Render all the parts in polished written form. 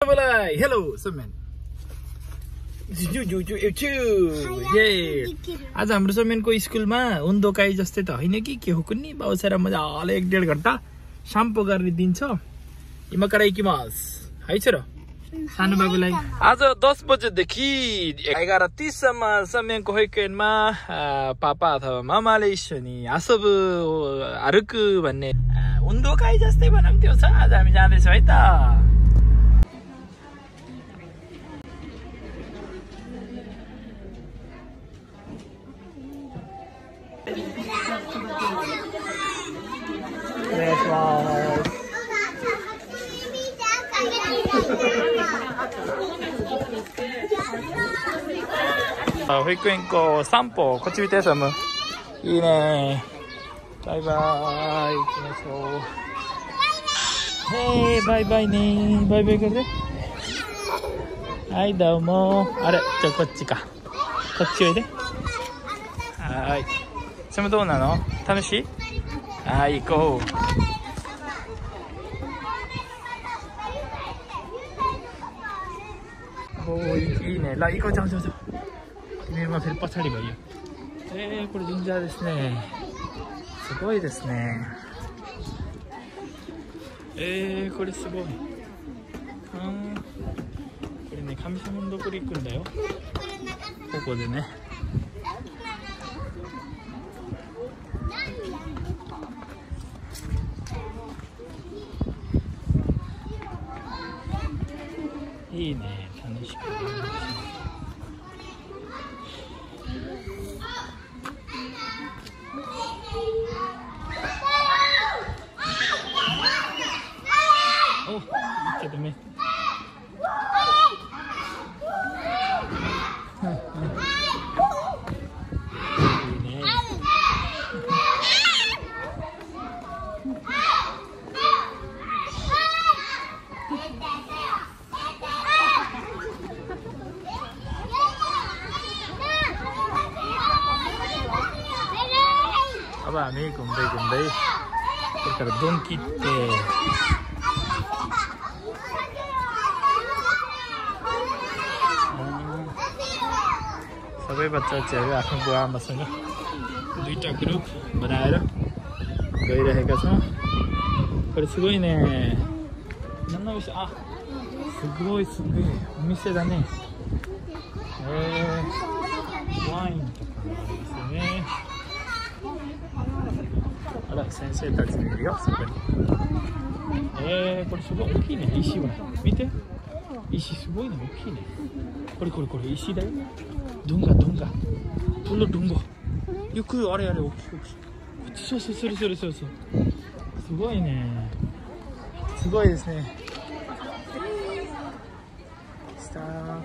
सबैलाई हेलो सोमेन आज हाम्रो सोमेनको स्कुलमा उन्दोकाई जस्तै त होइन कि के हो कुन्नी बाउसेर मजाले 1-1.5 घण्टा शाम्पो गर्ने दिन्छ इमाकाराइकिमास है छ र सानो बाबुलाई आज 10 बजेदेखि 11:30 सम्म सोमेनको होइकेनमा पापा अथवा मामाले इस्नी आसब हारुकु भन्ने उन्दोकाई जस्तै भनौं त्यो छ आज हामी जाँदै छौं है त保育園校散歩こっち見てサムいいねバイバイ行きましょうへーバイバイねバイバイこれではいどうもあれじゃあこっちかこっちおいではいサムどうなの楽しいはい行こうおーいいねラ行こうちょ見えませんパチャリばいいよこれ神社ですねすごいですねこれすごいこれね神様のところ行くんだよここでねいいね楽しくお行っちゃダメAba, nih gundai-gundai. Terkadang kita. सबै बच्चा-बच्चाहरु आफ्नो बुवा आमासँग दुईटा ग्रुप बनाएर गइरहेका छौं।これすごいね。何の店あ、すごいお店だね。ワインとかもありますね。あら先生たちもいるよそこに。これすごい大きいね石は。見て。石すごいね大きいね。これ石だよ。둥가 불로 둥가 이거 그 아래 오키そうすごいねすごいですねスター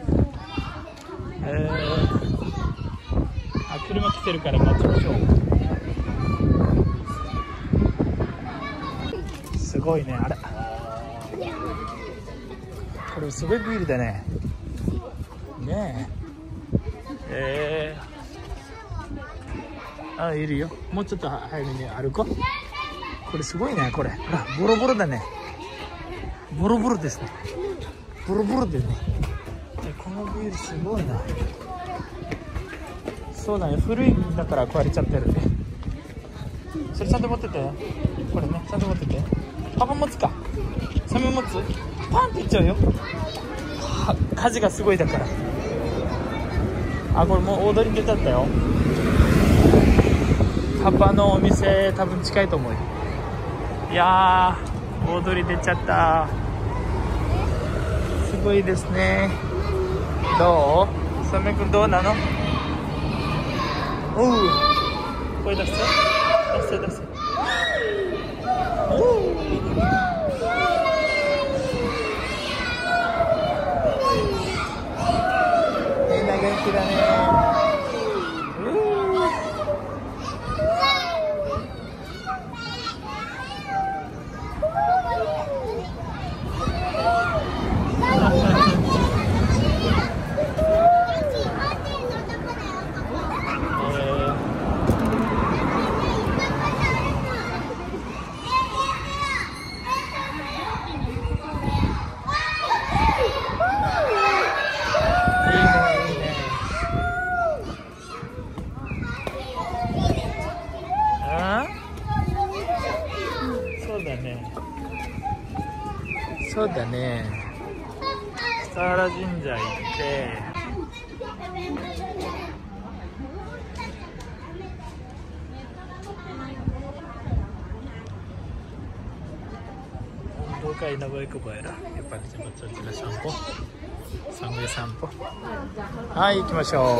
車来てるから待ちましょうすごいねあらこれすごいビールだねねえあ、いるよもうちょっと早めに歩こうこれすごいねこれほらボロボロだねボロボロですねボロボロでねこのビールすごいなそうだね古いんだから壊れちゃってるねそれちゃんと持っててこれねちゃんと持っててパパ持つかサメ持つパンっていっちゃうよ火事がすごいだからあ、これもう大通りに出ちゃったよパパのお店多分近いと思うよいやー大通り出ちゃったすごいですねどうサメ君どうなのおう声出して出せおうみんな元気だね笠原神社行って運動会長いくばやらやっぱりちょっと散歩寒い散歩はい行きましょう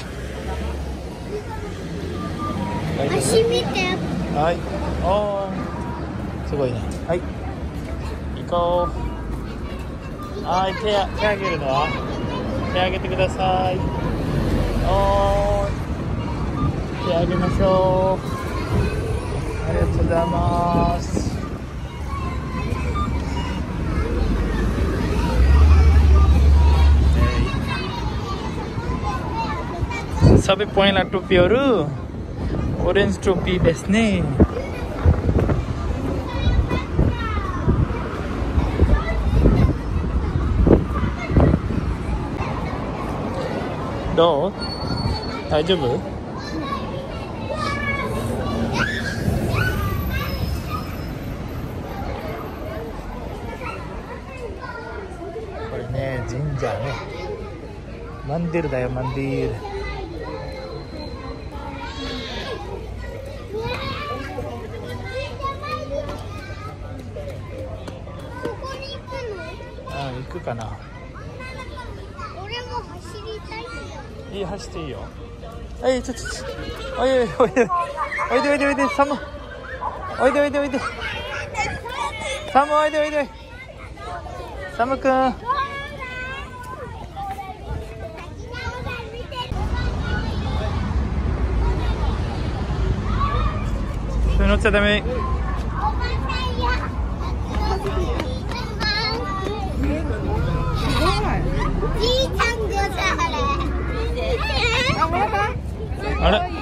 足見てはいおーすごいねはい行こうはい手あげるのは手あげてくださいおー手あげましょうありがとうございますSabi po yung topi oru orange topi desu neどう大丈夫これね神社ねマンディルだよマンディル行くかな俺も走りたいよいい走っていいよちょっとおいでおいでおいでサムおいでサムおいでサムくんそれ乗っちゃダメあれ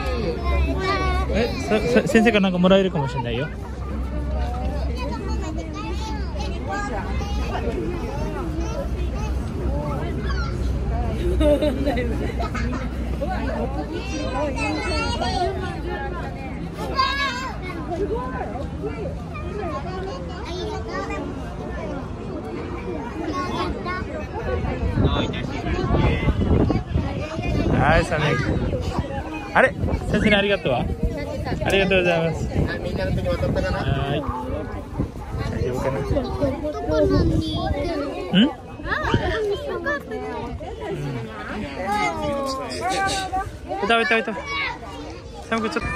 先生からなんかもらえるかもしれないよはいサネあれ先生にありがとうわありがとうございますみんなの手に渡ったかなはい大丈夫かなどこに行くの？ ん？いたサム君ちょっ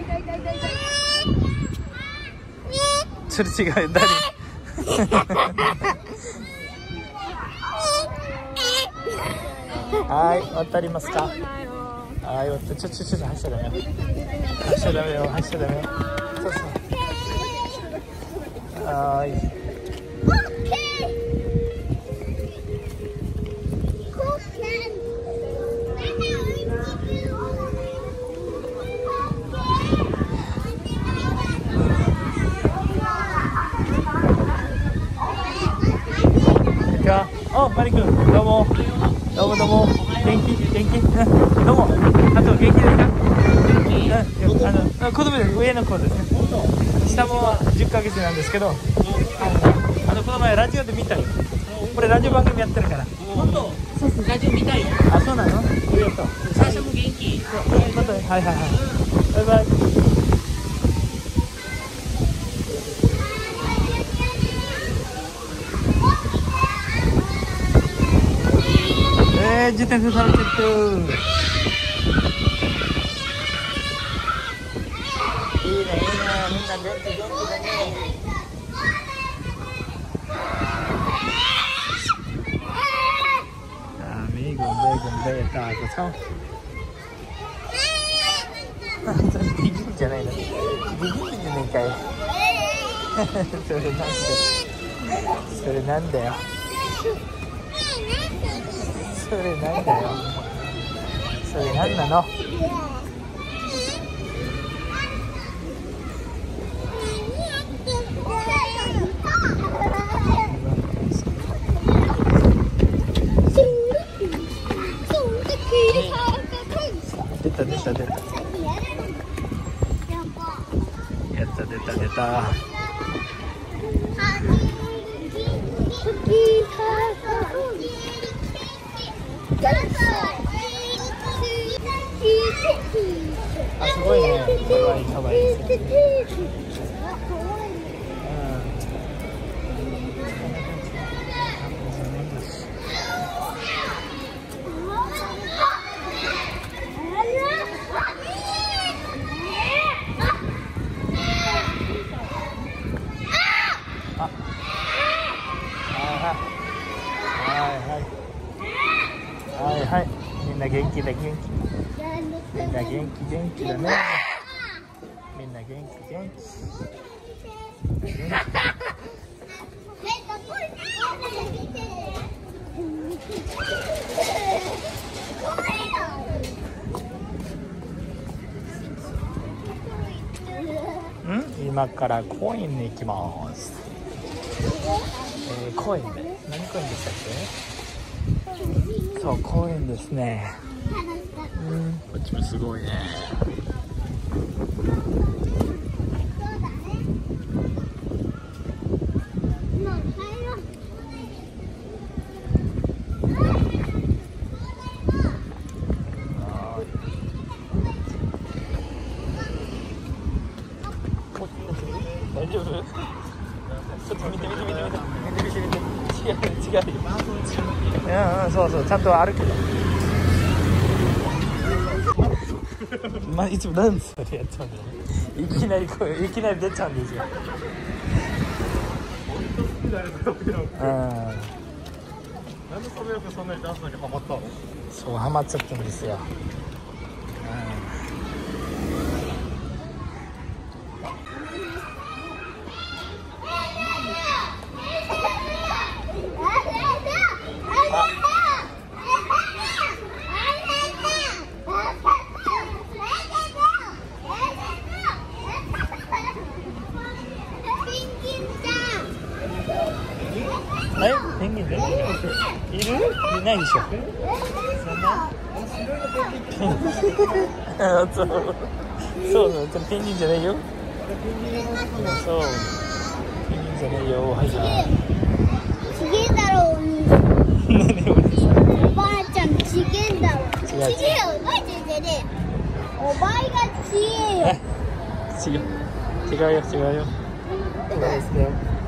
と違う誰はい渡りますかはい渡ちょ走っちゃダメよ走っちゃダメよそうはいおマリ君どうも元気どうもあと元気ですか子供です上の子ですね下も10ヶ月なんですけどこの前ラジオで見たよこれラジオ番組やってるから本当そうラジオ見たいよあそうなのありがとう最初も元気はいバイバイ自転車されてるいいねみんな元気だねAmigo taco saoじゃないのビビってじゃねえかよそれなんだよそれなんなの出たあ、すごいね。かわいいかわいい。はいはい、みんな元気だ元気。みんな元気元気だね。みんな元気元気。今から公園に行きます。公園で何公園でしたっけ？そう、公園ですね。こっちもすごいね。大丈夫？ちょっと見て。違う。そうそう、ちゃんと歩けば。いつもなんでそれやっちゃうんだよね。いきなり出ちゃうんですよ。なんでそれよくそんなにダンスにハマったの？そう、ハマっちゃったんですよ。ペンギンでいる？いないでしょ。そんな？そう、ペンギンじゃないよ。そう、ペンギンじゃないよ。はいはい。 ちげえだろお兄さん。おばあちゃんちげえだろ。ちげえよ、おばあちゃんじゃねえ。おばあがちげえよ。 違うよ。そうですよ。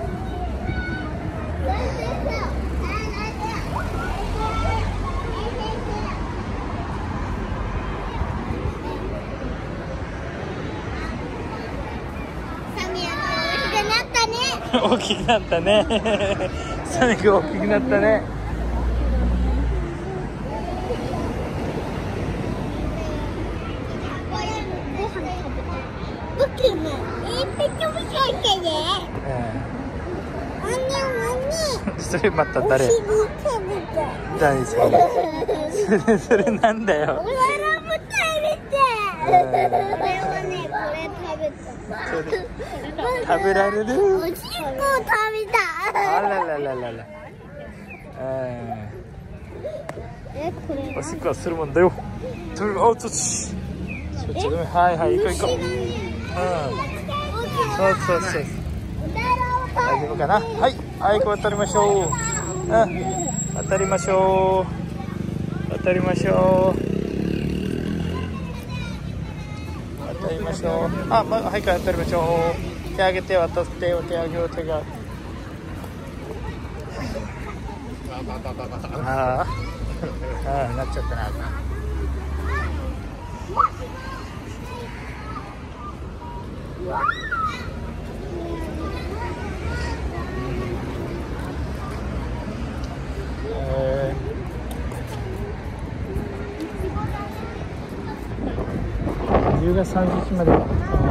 大きくなったね。サネ君大きくなったね。それまた誰？誰それなんだよ。 これはね、これ食べられる？ おしっこを食べた。 あらこれおしっこはするもんだよ。はい、行こう。そう。大丈夫かな？はい、渡りましょう。渡りましょう。はい、渡りましょう。手上げて渡って、手が。なっちゃったな。10月30日まで。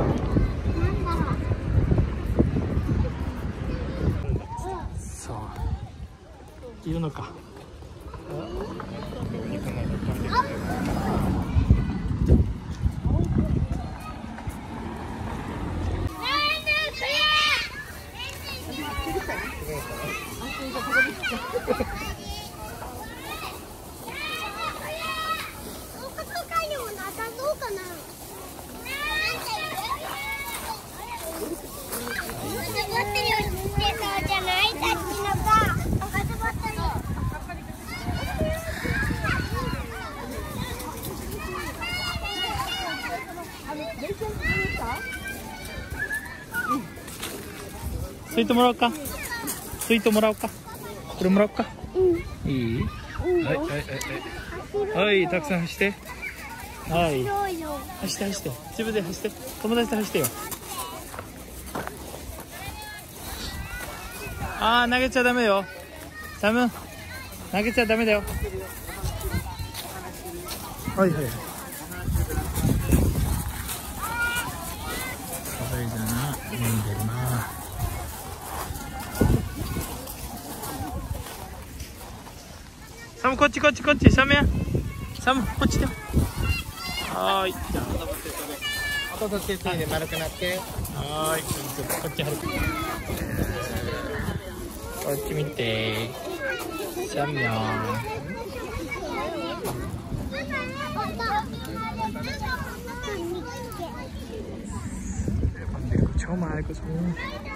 そういるのか。 ついてもらおうか。ついてもらおうか。これもらおうか。いい？はいはいはいはい。はい、たくさん走って。はい。走って走って。自分で走って。友達と走ってよ。あー、投げちゃダメよ。サム、投げちゃダメだよ。はいはいはい。サムこっちこっちこっち。サムや。サムこっちだ。はーい。じゃあ後と手ついで丸くなって。 はーい。こっち歩く。こっち見て。サムやん。超mahal ko semua.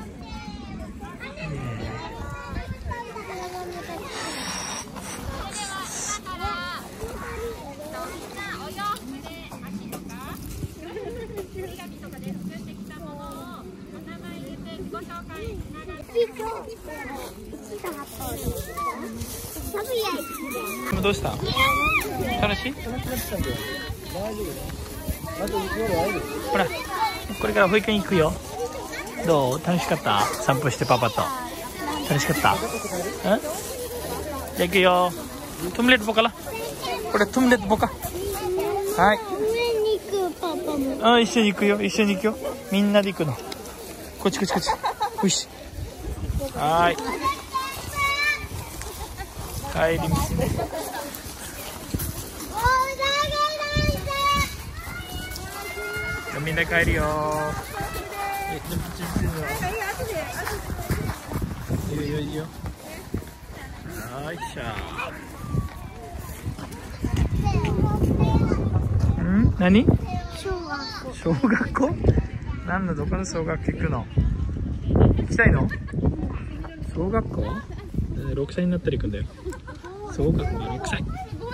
Kamu どうした？楽しい？ほら、これから保育園行くよ。どう？楽しかった？散歩してパパと。楽しかった？じゃあ行くよ。トムレットボカラ。これトムレットボカ。はい。あ、一緒に行くよ。一緒に行くよ。みんなで行くの。こっちこっちこっち。よし。はい。帰りますね。みんな帰るよ。いいよいいよいいよ。はい、しゃー。ん？何？小学校？何のどこの小学校行くの？行きたいの？小学校？6歳になったら行くんだよ。小学校6歳。こ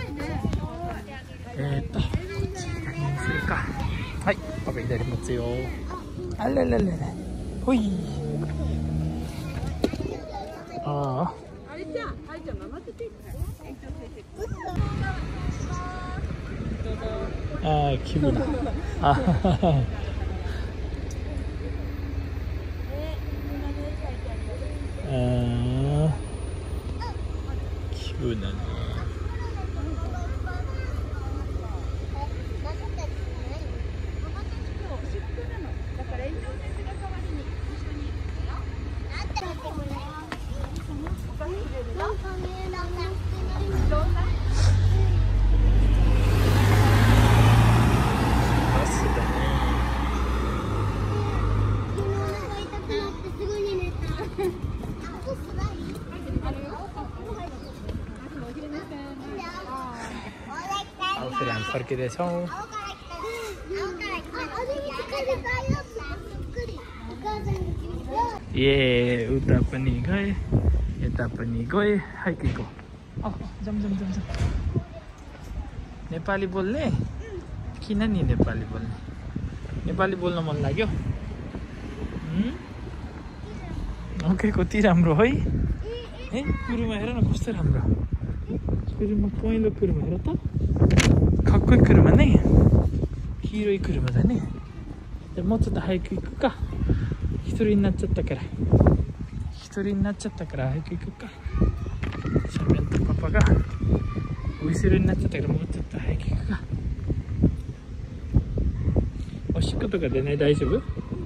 っち左にするか。はい、パパ左持つよ。あらららら。ほい。ああ。ああ、気分だ。あはは。ああ。気分だね。Pergi deh song. Ye, udah peninggal, udah peninggal, hai kiko. Oh, jam. Nepali बोल्ने? किन नि नेपाली बोल्ने? नेपाली बोल्न मन लाग्यो? ओके, कति राम्रो है? ए, कुरुमा हेर न कस्तो राम्रो. कुरुमा पहिलो कुरुमा हेर त. かっこいい車ね。黄色い車だね。じゃもうちょっと早く行くか。一人になっちゃったから早く行くか。シャメンとパパが後ろになっちゃったからもうちょっと早く行くか。おしっことか出ない？大丈夫？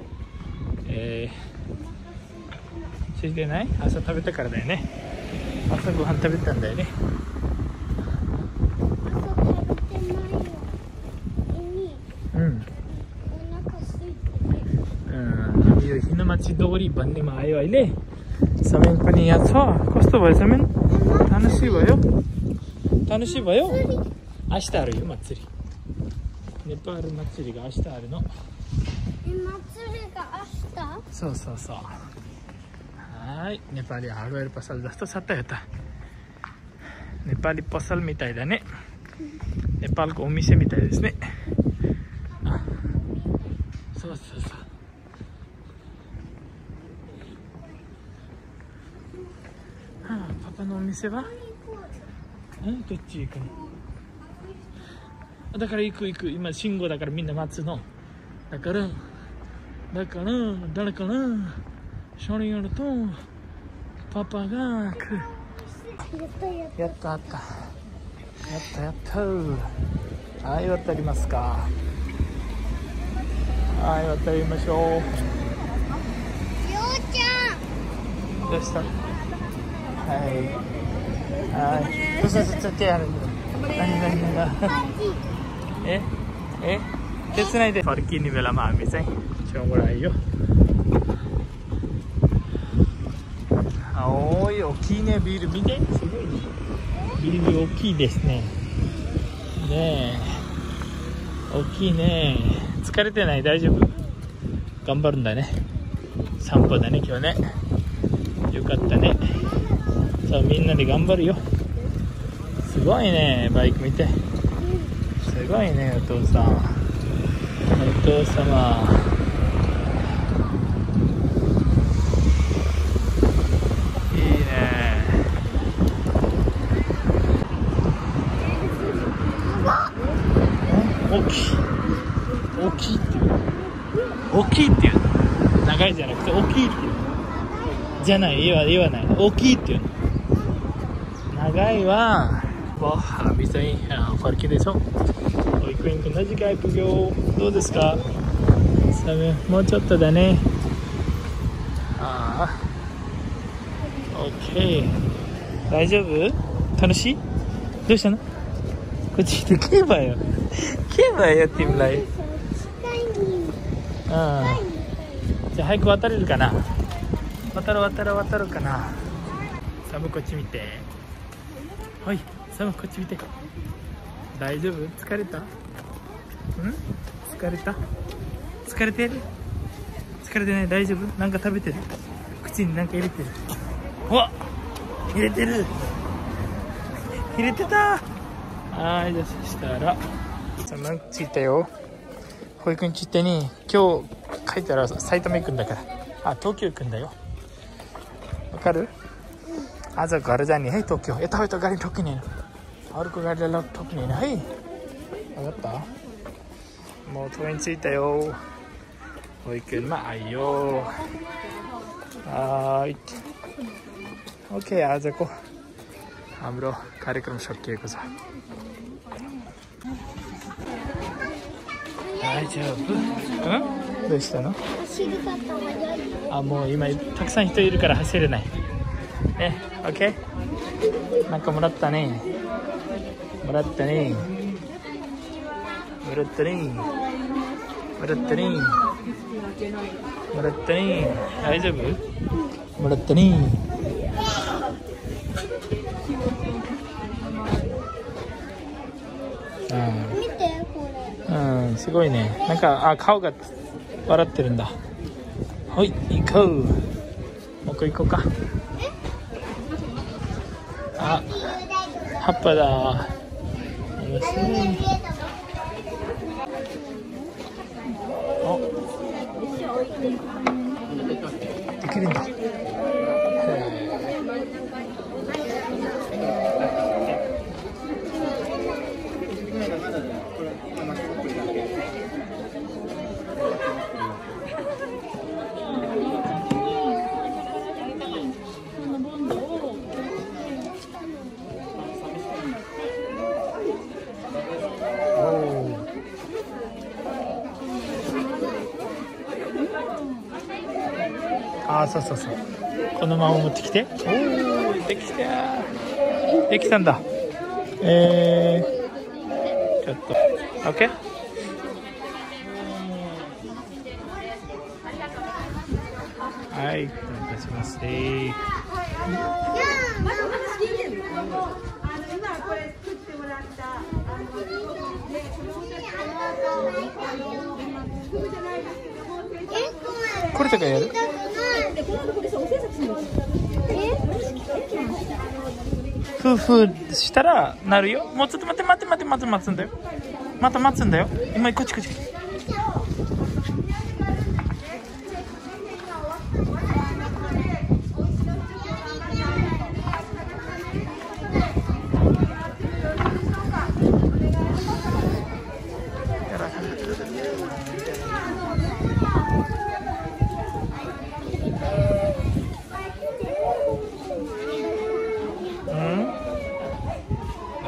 ついてない？朝食べたからだよね。朝ごはん食べたんだよね。हिनमाची भन्नेमा आयो अहिले। समेन पनि यहाँ छ। कस्तो भयो समेन? तानुसी भयो? आस्था आरु यो मत्सरी। नेपाल मत्सरी गा आस्था आरु न। मत्सरी गा आस्था?そう。はい、नेपाली हार्डवेयर पसल जस्तो छ त यता। नेपाली पसल मिताई दा ने। नेपालको ओमिसे मिताई देस ने।そう。 店は？どっち行くの？だから行く。今信号だからみんな待つの。だから誰かな車輪やるとパパが来る。やった。はい、渡りますか。はい、渡りましょう。 りょうちゃん。 どうした？はい。そう手ある。何が？手つないで。Parkir ni Bella Mami say. Ciao guardaio. おい、大きいね、ビール見て。すごいね。ビール大きいですね。ねえ。大きいね。疲れてない？大丈夫？頑張るんだね。散歩だね、今日ね。よかったね。さあ、みんなで頑張るよ。すごいね、バイク見て。すごいね、お父さん。お父様。いいね。大きいっていう。大きいっていう。長いじゃなくて大きいっていう。じゃない、言わない。大きいっていうの。長いはhabis ini pergi besok.保育園くんの次回授業どうですか？もうちょっとだね。OK。大丈夫？楽しい？どうしたの？こっちで競馬よ。競馬やってみない？じゃあ早く渡れるかな？渡るかな？サムこっち見て。はい、サムこっち見て。大丈夫？疲れた？疲れてる？疲れてない？大丈夫？なんか食べてる？口になんか入れてる？うわ！入れてる！入れてた！はい、じゃあそしたらサム着いたよ。保育園着いてに今日帰ったら埼玉行くんだから。東京行くんだよ。わかる？아저 가르자니 헤이 도쿄 타고 가리 토끼네 아르코 가리라 토끼네 헤이 알았다 뭐 도엔 찌다요 보이길 마요 오케이 아자고 아무로 कार्यक्रम सकिएको छどうしたの？もう今たくさん人いるから走れないね、オッケー。なんかもらったね。大丈夫？もらったね。 見てこれ。 すごいね。なんか顔が笑ってるんだ。はい、行こう。もう一個行こうか。葉っぱだ。面白い。できるんだ。そうこのまま持ってきて。できたんだ。ちょっと OK。 はい、お願いいたしますね。これとかやる？夫婦したらなるよ。もうちょっと待つんだよ。また待つんだよ。今こっち。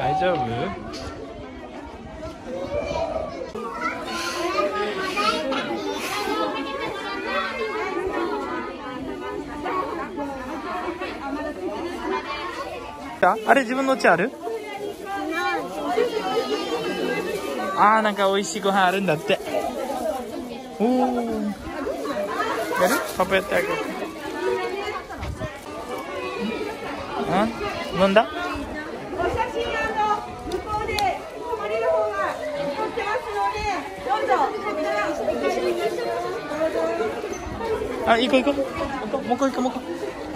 大丈夫？あれ自分の家ある？あー、なんか美味しいご飯あるんだって。おー、やる？パパやってあげる。飲んだ？ お写真向こうで泊まれる方が撮ってますので、どうぞ。 あ、行こう行こう。もう一個行こう。